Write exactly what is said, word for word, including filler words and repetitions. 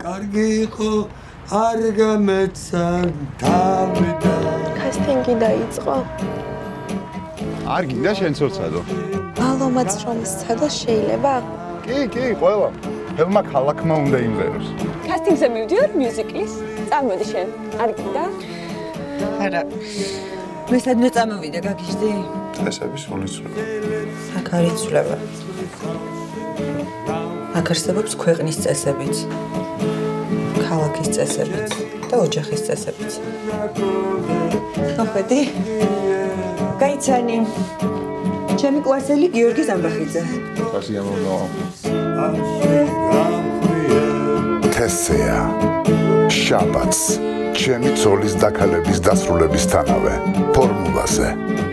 კარგი იყო არ გამეცა თავდა კასტინგი დაიწყო არ გინდა შენ ცოცადო ბალომაც რომ სცადო შეიძლება კი კი ყველა ფილმმა ქალაქმა უნდა იმღეროს კასტინგზე მივდივარ მიუზიკლის წამოდი შენ არ გინდა არა მე სადმე წამოვიდე გაგიჟდი წესების სულისწულება აქ არ იცვლება აქ არსებობს ქვეყნის წესებიც ქალაქის წესებიც და ოჯახის წესებიც ხედი გაიცანი ჩემი კლასელი გიორგი ზამბახიძე გასიამოვნო თესეა შაბათს ჩემი ცოლის დაქალების დასრულებისთანავე ფორმულაზე